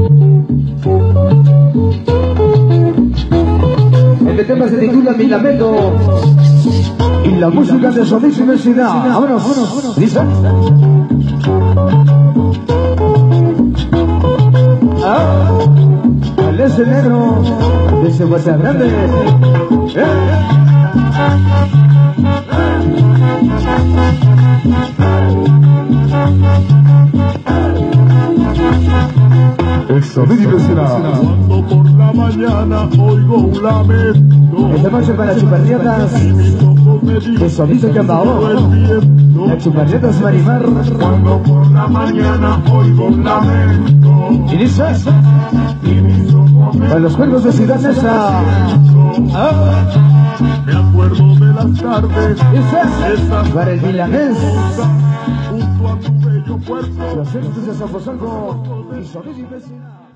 Este tema se titula Mi Lamento y la música de Sonic Diversidad. Vámonos, vámonos, vámonos. ¿Listo? El ese negro de ese WhatsApp grande. Sonic Diversidad. Cuando por la mañana oigo un lamento. Esta noche para chuparrietas de Sonic Cambao. La chuparrietas Marimar. Cuando por la mañana oigo un lamento. ¿Y dices? Para los juegos de Ciudad Neza. Me acuerdo de las tardes. ¿Dices? Para el milanés. Junto a tu bello cuerpo. Los centros de Zaposalco y Sonic Diversidad.